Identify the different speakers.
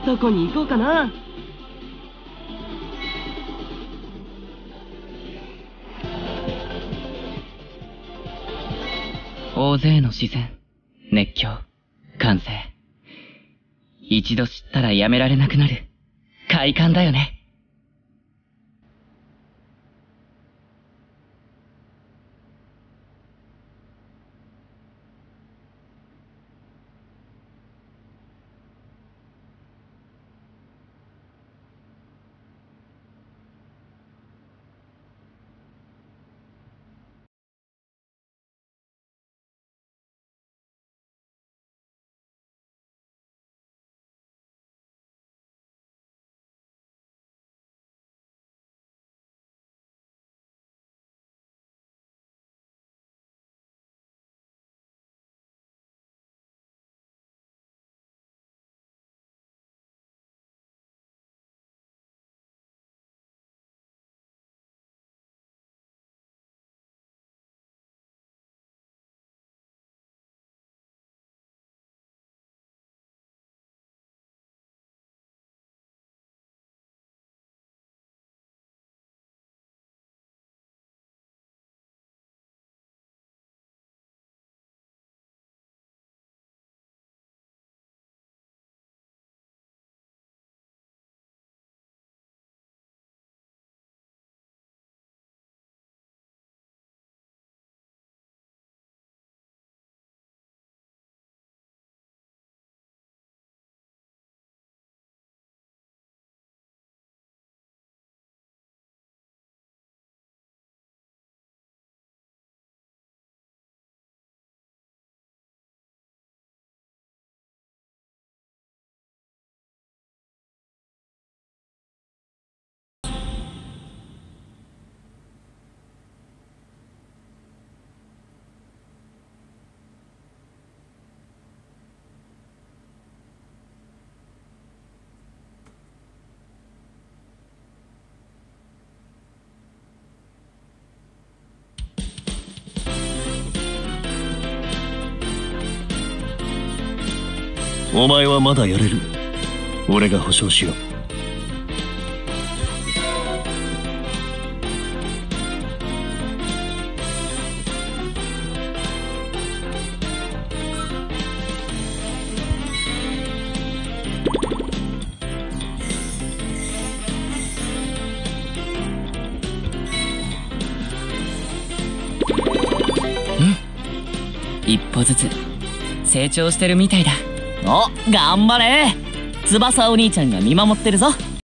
Speaker 1: どこに行こうかな。
Speaker 2: 大勢の視線、熱狂、歓声。一度知ったらやめられなくなる快感だよね。
Speaker 3: お前はまだやれる。俺が保証しよう。
Speaker 2: 一歩ずつ成長してるみたいだ。
Speaker 4: お、頑張れ。翼お兄ちゃんが見守ってるぞ。